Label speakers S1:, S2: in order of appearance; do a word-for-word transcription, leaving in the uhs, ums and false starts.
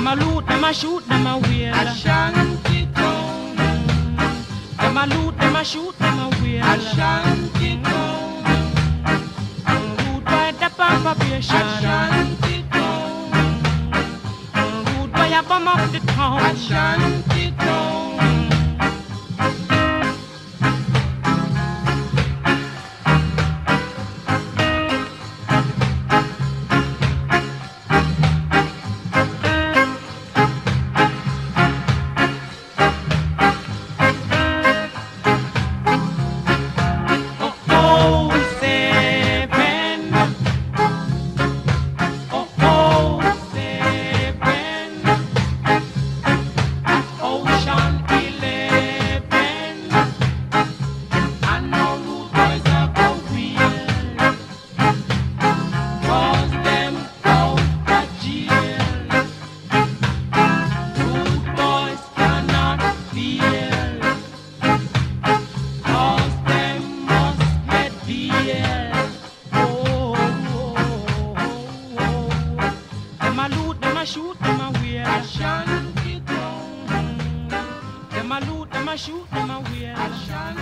S1: Them a loot, them a shoot, them a wheel.
S2: Ashanti town.
S1: Them a loot, them a shoot, them a wheel.
S2: Ashanti town.
S1: Rude by the probation.
S2: Ashanti town.
S1: Rude by a bomb up the town.
S2: Ashanti town. Shoot them a wear. Ashanti town.
S1: Them a loot, them a shoot, them a wear.
S2: Ashanti